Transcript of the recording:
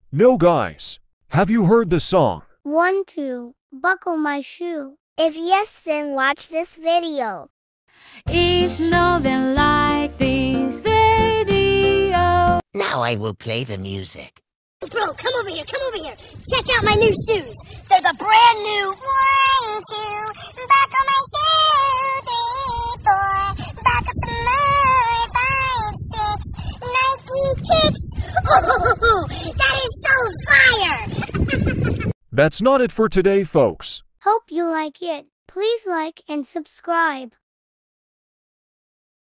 No, guys. Have you heard the song? 1, 2, buckle my shoe. If yes, then watch this video. If no, then like this video. Now I will play the music. Bro, come over here, Check out my new shoes. They're the brand new 1, 2, buckle my shoe. 3, 4, buckle some more. 5, 6, Nike kicks. Oh, that is so fire! That's not it for today, folks. Hope you like it. Please like and subscribe.